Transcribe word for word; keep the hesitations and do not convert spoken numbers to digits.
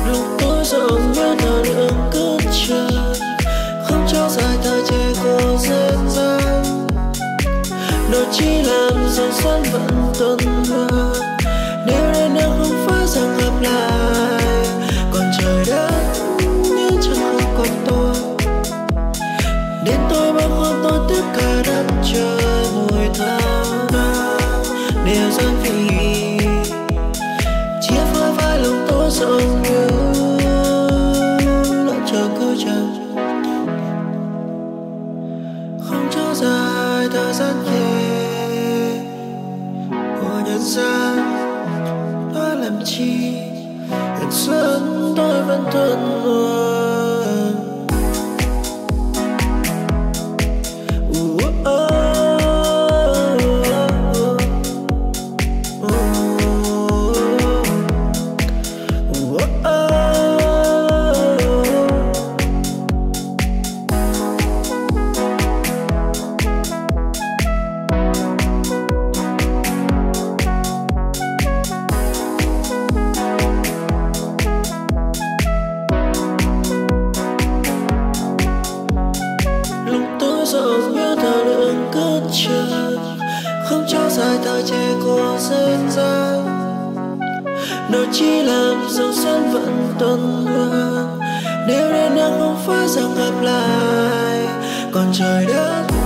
lúc tối rộng như thở lượng cơn trời, không cho dài thời trẻ cô dên dáng. Nó chỉ làm dòng xoắn vẫn tuần hoàn, nếu đến nước không phải rằng gặp lại. Còn trời đất như chẳng không còn tôi, đến tôi bao hôm tôi tất cả đất trời mùi thơm đều dâng vì chia phôi vai lòng tôi rộng như lỡ chờ cứ chờ, không cho dài thời gian về của nhân gian. Nói làm chi人生tôi vẫn tuần hoàn. Rộng như thở lượng cơn trời, không cho dài thời trẻ cô dên dáng. Nó chỉ làm dòng xoắn vẫn tuần hoàn, nếu đến nước không phải rằng gặp lại. Còn trời đất